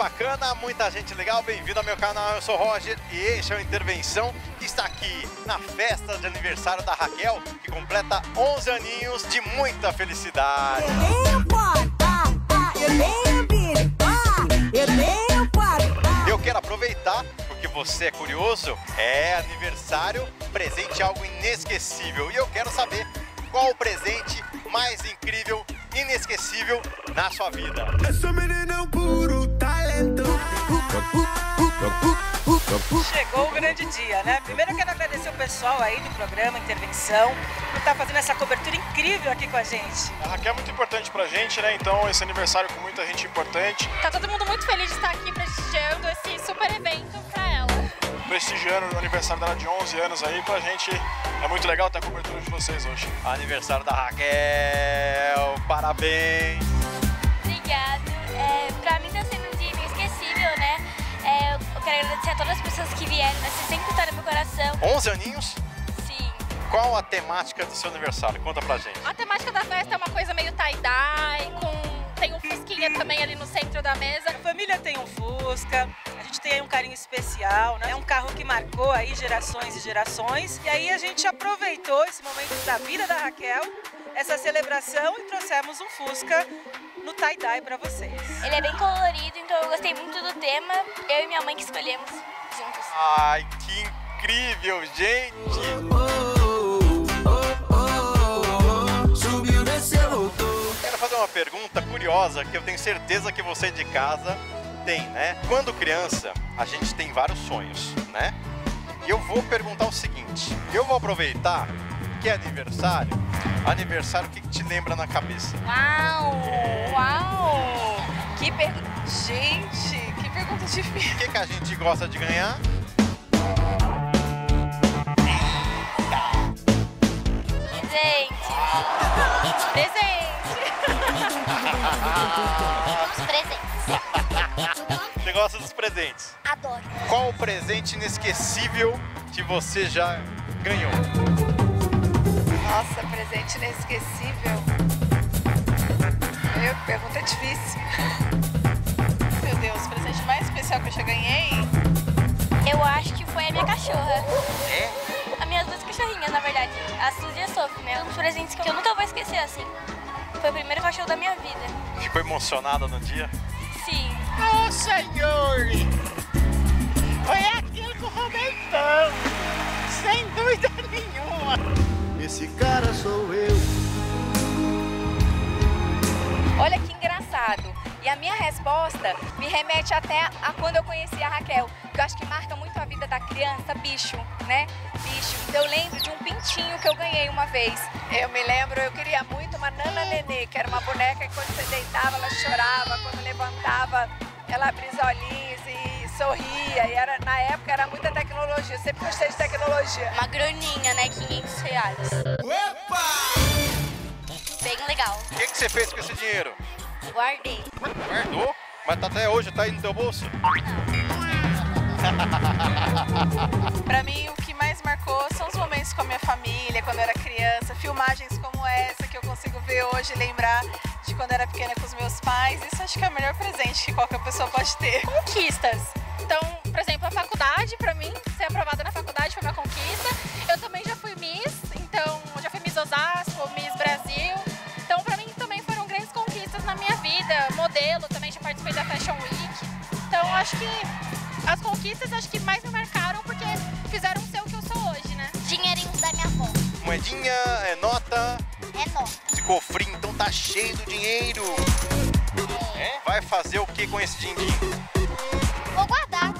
bacana, muita gente legal, bem-vindo ao meu canal, eu sou o Roger e este é o Intervenção que está aqui na festa de aniversário da Raquel, que completa 11 aninhos de muita felicidade. Eu quero aproveitar, porque você é curioso, é aniversário, presente algo inesquecível e eu quero saber qual o presente mais incrível, inesquecível na sua vida. Chegou o grande dia, né? Primeiro eu quero agradecer o pessoal aí do programa Intervenção por estar fazendo essa cobertura incrível aqui com a gente. A Raquel é muito importante pra gente, né? Então esse aniversário com muita gente importante. Tá todo mundo muito feliz de estar aqui prestigiando esse super evento pra ela. Prestigiando o aniversário dela de 11 anos aí, pra gente é muito legal ter a cobertura de vocês hoje. Aniversário da Raquel, parabéns! Obrigada. Pra mim tá sendo um dia inesquecível, né? Eu quero agradecer a todas as pessoas que vieram, né? Você sempre tá no meu coração. 11 aninhos? Sim. Qual a temática do seu aniversário? Conta pra gente. A temática da festa é uma coisa meio tie-dye, tem um fusquinha também ali no centro da mesa. A família tem um Fusca, a gente tem aí um carinho especial, né? É um carro que marcou aí gerações e gerações. E aí a gente aproveitou esse momento da vida da Raquel, essa celebração, e trouxemos um Fusca no tie-dye pra vocês. Ele é bem colorido, então eu gostei muito do tema. Eu e minha mãe que escolhemos juntos. Ai, que incrível, gente! Quero fazer uma pergunta curiosa que eu tenho certeza que você de casa tem, né? Quando criança, a gente tem vários sonhos, né? E eu vou perguntar o seguinte, eu vou aproveitar que é aniversário, o que te lembra na cabeça? Uau! Uau! Que pergunta... Gente, que pergunta difícil. O que a gente gosta de ganhar? Os presentes. Você gosta dos presentes? Adoro. Qual o presente inesquecível que você já ganhou? Nossa, presente inesquecível. Meu, que pergunta difícil. Meu Deus, o presente mais especial que eu já ganhei? Eu acho que foi a minha cachorra. É? As minhas duas cachorrinhas, na verdade. A Suzy e a Sophie, né? Um dos presentes que eu nunca vou esquecer, assim. Foi o primeiro cachorro da minha vida. Ficou emocionada no dia? Sim. Oh, senhor! Foi aquilo com o Robertão! Sem dúvida nenhuma! Esse cara sou eu. Olha que engraçado. E a minha resposta me remete até a quando eu conheci a Raquel, que eu acho que marca muito a vida da criança, bicho, né? Bicho. Então eu lembro de um pintinho que eu ganhei uma vez. Eu me lembro, eu queria muito uma Nana Nenê, que era uma boneca que quando você deitava ela chorava, quando levantava ela abria os olhinhos e sorria. E era, na época era muita tecnologia, eu sempre gostei de tecnologia. Uma graninha, né? 500 reais. Opa! Bem legal. O que você fez com esse dinheiro? Guardei. Guardou? Mas tá até hoje, tá aí no teu bolso? Pra mim, o que mais marcou são os momentos com a minha família, quando eu era criança, filmagens como essa que eu consigo ver hoje e lembrar de quando eu era pequena com os meus pais. Isso acho que é o melhor presente que qualquer pessoa pode ter. Conquistas. Então, por exemplo, a faculdade, pra mim, ser aprovada na faculdade foi uma conquista. Eu também já fui Miss, então já fui Miss Osasco, Miss Brasil. Então, pra mim, também foram grandes conquistas na minha vida. Modelo, também já participei da Fashion Week. Então, acho que as conquistas acho que mais me marcaram porque fizeram ser o que eu sou hoje, né? Dinheirinho da minha avó. Moedinha, é nota? É nota. Esse cofrinho então tá cheio do dinheiro. É? Vai fazer o que com esse din-din? Vou guardar.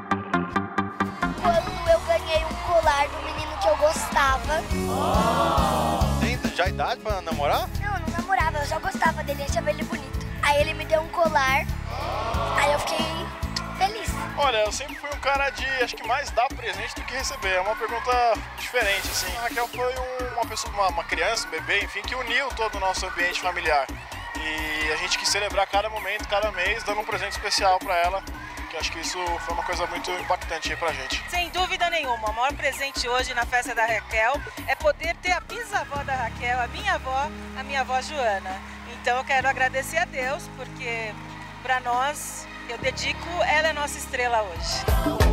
Quando eu ganhei um colar do menino que eu gostava. Tem já idade pra namorar? Não, eu não namorava, eu só gostava dele, achava ele bonito. Aí ele me deu um colar, aí eu fiquei feliz. Olha, eu sempre fui um cara de, acho que mais dar presente do que receber. É uma pergunta diferente, assim. A Raquel foi uma pessoa, uma criança, um bebê, enfim, que uniu todo o nosso ambiente familiar. E a gente quis celebrar cada momento, cada mês, dando um presente especial pra ela. Que acho que isso foi uma coisa muito impactante aí pra gente. Sem dúvida nenhuma, o maior presente hoje na festa da Raquel é poder ter a bisavó da Raquel, a minha avó Joana. Então eu quero agradecer a Deus, porque para nós eu dedico, ela é nossa estrela hoje.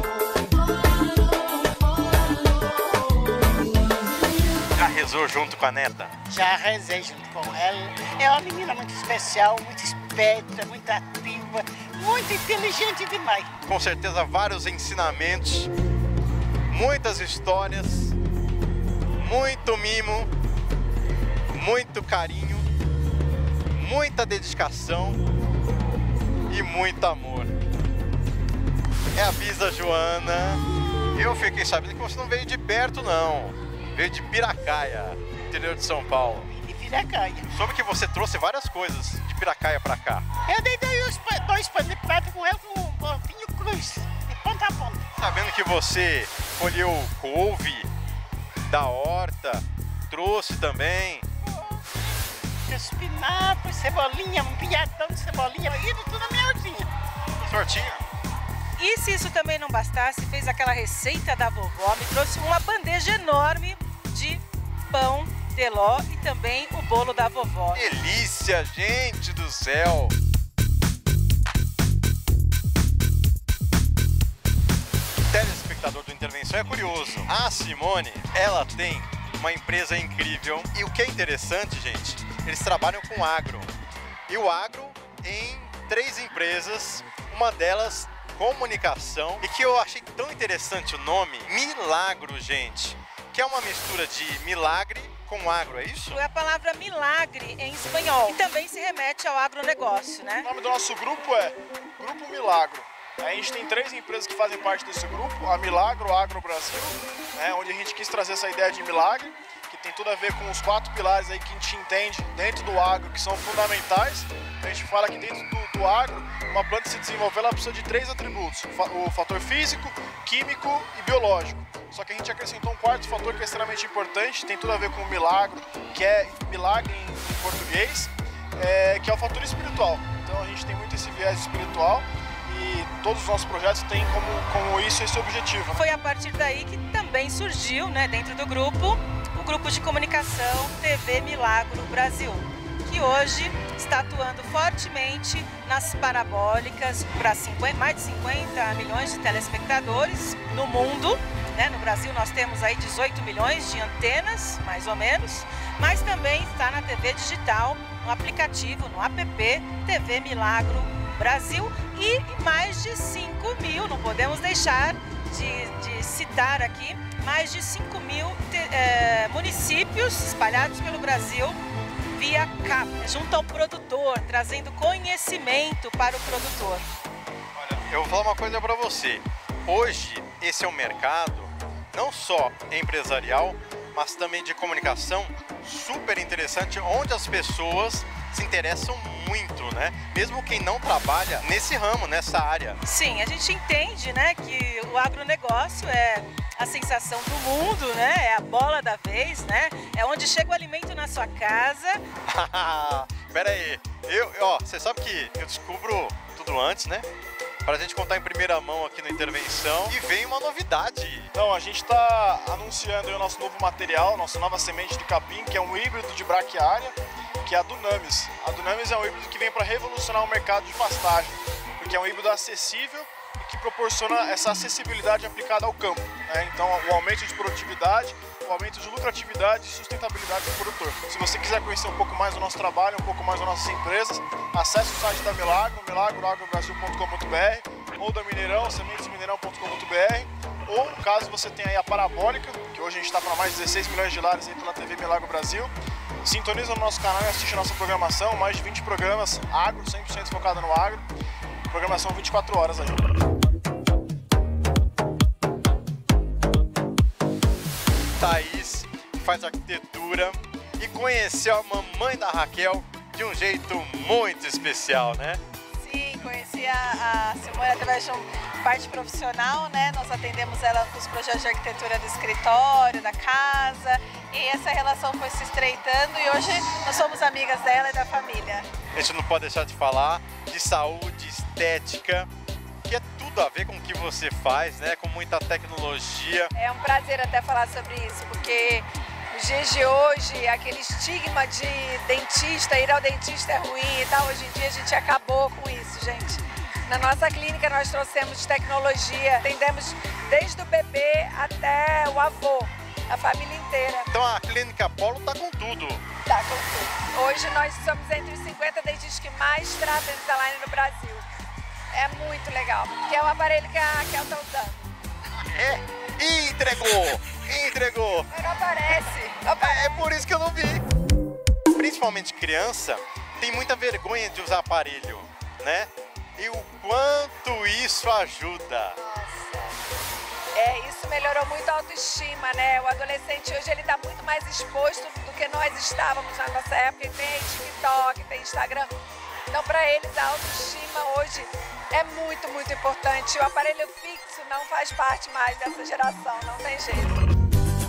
Já rezou junto com a neta? Já rezei junto com ela. É uma menina muito especial, muito esperta, muito ativa, muito inteligente demais. Com certeza vários ensinamentos, muitas histórias, muito mimo, muito carinho, muita dedicação e muito amor. É a Bisa Joana. Eu fiquei sabendo que você não veio de perto, não. Veio de Piracaia, interior de São Paulo. De Piracaia. Soube que você trouxe várias coisas de Piracaia pra cá. Eu dei dois panos de prato com ela com um pontinho cruz, de ponta a ponta. Sabendo que você colheu couve da horta, trouxe também. Espinafre, cebolinha, um pilhadão de cebolinha, indo tudo na minha hortinha. Sortinho. E se isso também não bastasse, fez aquela receita da vovó, me trouxe uma bandeja enorme de pão de ló e também o bolo da vovó. Delícia, gente do céu! O telespectador do Intervenção é curioso. A Simone, ela tem uma empresa incrível e o que é interessante, gente, eles trabalham com agro. E o agro em 3 empresas, uma delas comunicação, e que eu achei tão interessante o nome, Milagro, gente, que é uma mistura de milagre com agro, é isso? É a palavra milagre em espanhol, e também se remete ao agronegócio, né? O nome do nosso grupo é Grupo Milagro. A gente tem 3 empresas que fazem parte desse grupo, a Milagro Agro Brasil, né, onde a gente quis trazer essa ideia de milagre, que tem tudo a ver com os 4 pilares aí que a gente entende dentro do agro, que são fundamentais. A gente fala que dentro do agro, uma planta se desenvolver, ela precisa de 3 atributos, o fator físico, químico e biológico. Só que a gente acrescentou um 4º fator que é extremamente importante, tem tudo a ver com o milagre, que é milagre em português, que é o fator espiritual. Então a gente tem muito esse viés espiritual e todos os nossos projetos têm como isso esse objetivo. Foi a partir daí que também surgiu, né, dentro do grupo, o grupo de comunicação TV Milagro Brasil, que hoje está atuando fortemente nas parabólicas para mais de 50 milhões de telespectadores no mundo. Né? No Brasil nós temos aí 18 milhões de antenas, mais ou menos, mas também está na TV digital, no aplicativo, no app TV Milagro Brasil e mais de 5 mil, não podemos deixar de citar aqui, mais de 5 mil municípios espalhados pelo Brasil via cabo, junto ao produtor, trazendo conhecimento para o produtor. Olha, eu vou falar uma coisa para você. Hoje, esse é um mercado não só empresarial, mas também de comunicação super interessante, onde as pessoas se interessam muito, né? Mesmo quem não trabalha nesse ramo, nessa área. Sim, a gente entende, né, que o agronegócio é a sensação do mundo, né? É a bola da vez, né? É onde chega o alimento na sua casa. Pera aí, você sabe que eu descubro tudo antes, né? Pra gente contar em primeira mão aqui na Intervenção. E vem uma novidade. Então, a gente está anunciando aí o nosso novo material, nossa nova semente de capim, que é um híbrido de braquiária, que é a Dunamis. A Dunamis é um híbrido que vem para revolucionar o mercado de pastagem, porque é um híbrido acessível e que proporciona essa acessibilidade aplicada ao campo, né? Então, o aumento de produtividade, o aumento de lucratividade e sustentabilidade do produtor. Se você quiser conhecer um pouco mais do nosso trabalho, um pouco mais das nossas empresas, acesse o site da Milagro, milagroagrobrasil.com.br, ou da Mineirão, sementesmineirão.com.br, ou caso você tenha aí a parabólica, que hoje a gente está para mais de 16 milhões de lares aí pela TV Milagro Brasil, sintoniza no nosso canal e assiste a nossa programação, mais de 20 programas agro, 100% focado no agro, programação 24 horas aí. Thaís, que faz arquitetura e conheceu a mamãe da Raquel de um jeito muito especial, né? Sim, conheci a Simone através de parte profissional, né? Nós atendemos ela com os projetos de arquitetura do escritório, da casa, e essa relação foi se estreitando e hoje nós somos amigas dela e da família. A gente não pode deixar de falar de saúde, estética, que é tudo a ver com o que você faz, né? Com muita tecnologia. É um prazer até falar sobre isso, porque nos dias de hoje, aquele estigma de dentista, ir ao dentista é ruim e tal, hoje em dia a gente acabou com isso, gente. Na nossa clínica nós trouxemos tecnologia, atendemos desde o bebê até o avô, a família inteira. Então a Clínica Apollo tá com tudo. Tá com tudo. Hoje nós somos entre os 50 dentistas que mais tratam Invisalign no Brasil. É muito legal, que é o aparelho que a Raquel tá usando. É, entregou. Mas não aparece. É por isso que eu não vi. Principalmente criança tem muita vergonha de usar aparelho, né? E o quanto isso ajuda. Isso melhorou muito a autoestima, né? O adolescente hoje ele tá muito mais exposto do que nós estávamos na nossa época. Tem TikTok, tem Instagram. Então, para eles, a autoestima hoje é muito, muito importante. O aparelho fixo não faz parte mais dessa geração, não tem jeito.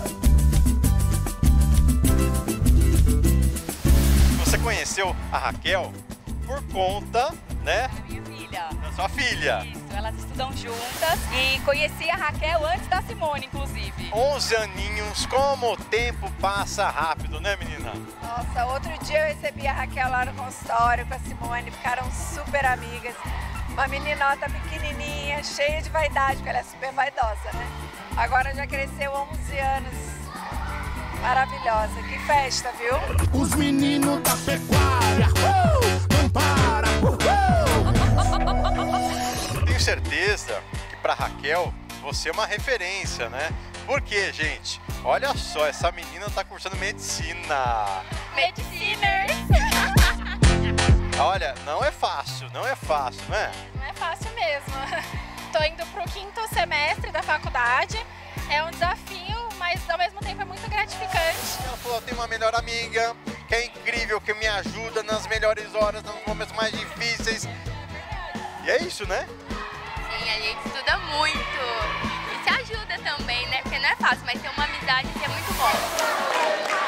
Você conheceu a Raquel por conta, né? Da minha filha. Da sua filha. Isso, elas estudam juntas e conheci a Raquel antes da Simone, inclusive. 11 aninhos, como o tempo passa rápido, né, menina? Nossa, outro dia eu recebi a Raquel lá no consultório com a Simone, ficaram super amigas. Uma meninota pequenininha, cheia de vaidade, porque ela é super vaidosa, né? Agora já cresceu 11 anos. Maravilhosa, que festa, viu? Os meninos da pecuária, não para, Tenho certeza que pra Raquel você é uma referência, né? Por quê, gente? Olha só, essa menina tá cursando medicina. Mediciners! Olha, não é fácil, né? Não é fácil mesmo. Tô indo pro 5º semestre da faculdade. É um desafio, mas ao mesmo tempo é muito gratificante. Ela falou, eu tenho uma melhor amiga, que é incrível, que me ajuda nas melhores horas, nos momentos mais difíceis. E é isso, né? Sim, a gente estuda muito. E se ajuda também, né? Porque não é fácil, mas tem uma amizade que é muito bom.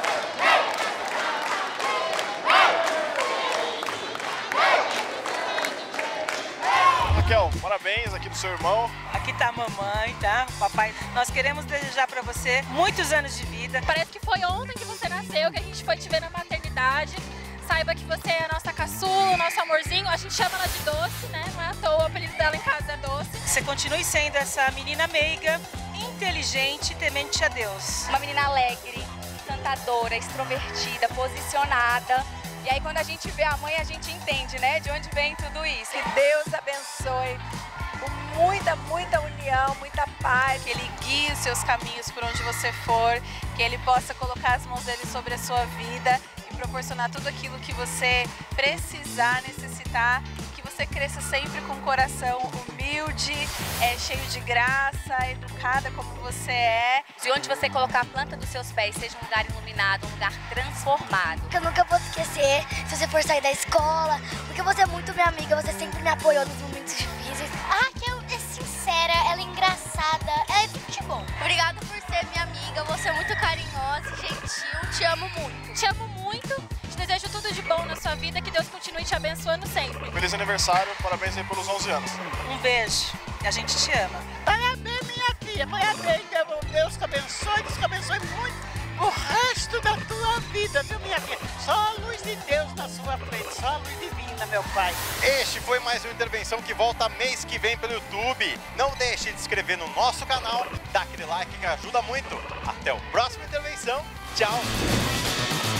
Raquel, parabéns aqui do seu irmão. Aqui tá a mamãe, tá? Papai, nós queremos desejar pra você muitos anos de vida. Parece que foi ontem que você nasceu, que a gente foi te ver na maternidade. Saiba que você é a nossa caçula, o nosso amorzinho. A gente chama ela de Doce, né? Não é à toa, o apelido dela em casa é Doce. Você continue sendo essa menina meiga, inteligente e temente a Deus. Uma menina alegre, encantadora, extrovertida, posicionada. E aí quando a gente vê a mãe, a gente entende, né? De onde vem tudo isso. Que Deus abençoe com muita, muita união, muita paz. Que Ele guie os seus caminhos por onde você for, que Ele possa colocar as mãos dele sobre a sua vida e proporcionar tudo aquilo que você precisar, necessitar, que você cresça sempre com um coração humilde, cheio de graça, educada como você é. De onde você colocar a planta dos seus pés seja um lugar iluminado, um lugar transformado. Eu nunca vou esquecer se você for sair da escola, porque você é muito minha amiga, você sempre me apoiou nos momentos difíceis. A Raquel é sincera, ela é engraçada, ela é tudo de bom. Obrigada por ser minha amiga, você é muito carinhosa e gentil, te amo muito. Te amo muito, te desejo tudo de bom na sua vida, que Deus continue te abençoando sempre. Feliz aniversário, parabéns aí pelos 11 anos. Um beijo, a gente te ama. Parabéns, minha filha, parabéns, Deus te abençoe muito o resto da tua vida, viu, minha filha? Só a luz de Deus na sua frente, só a luz divina, meu pai. Este foi mais uma intervenção que volta mês que vem pelo YouTube. Não deixe de se inscrever no nosso canal, dá aquele like que ajuda muito. Até o próximo intervenção. Tchau.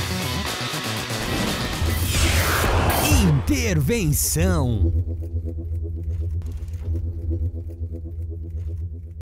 Intervenção.